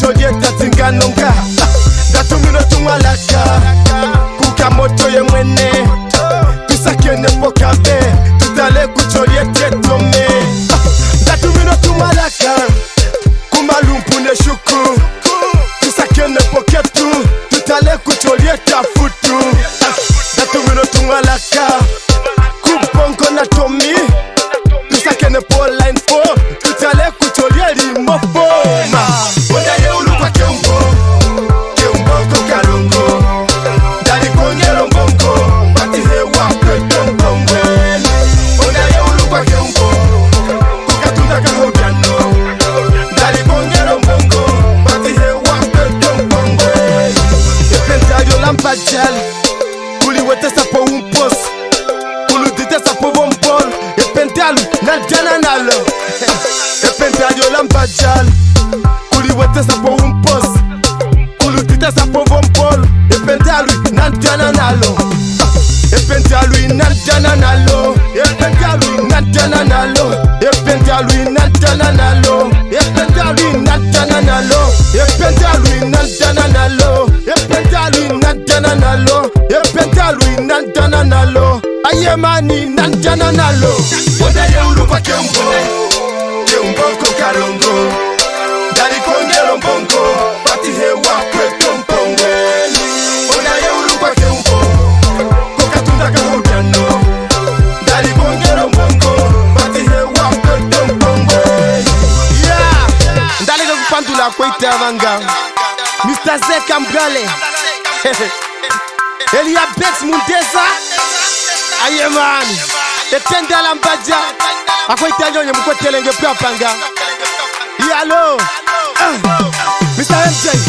kucholieta tinganonga Datumino tumalaka Kuka moto ye mwene Tusakene pokabe Tutale kucholiete tome Datumino tumalaka Kumalumpune shuku Tusakene poketu Tutale kucholieta futu Datumino tumalaka Kubongo na tomi Tusakene po line 4 Tutale kucholieri mofo Wanda ye ulupa keumbo Keumbo kalongo Dali kongero mbongo Bati he wakwe tombongo Wanda ye ulupa keumbo Kukatunda kahobiano Dali kongero mbongo Bati he wakwe tombongo Epenta lampa jali Kuli wete sapo umpos Kulu dite sapo vompol Epentalu nadjana nalo Epenta lampa jali Kuli wete sapo umpos Kulu dite sapo vompol Epentalu nadjana nalo Epentalu nadjana nalo Epentalu nadjana nalo Epentalu nadjana nalo Epentalu nadjana nalo Epentalu nadjana nalo Epentalu nadjana nalo Epentalu nadjana nalo Ayemani nadjana nalo Wanda ye ulupa keumbo Keumbo kokalongo Dali kongero mbongo Bati he wakwe tompongo Wanda ye ulupa keumbo Kokatunda kahobiano Dali kongero mbongo Bati he wakwe tompongo Yeah Ndali kupantula kwita vanga Mr. Zeka Mbrale Elia Bex Mundeza Ayeman Etenda lambaja Akwita nyonye mkwetelenge pia panga Yalo Mr. MJ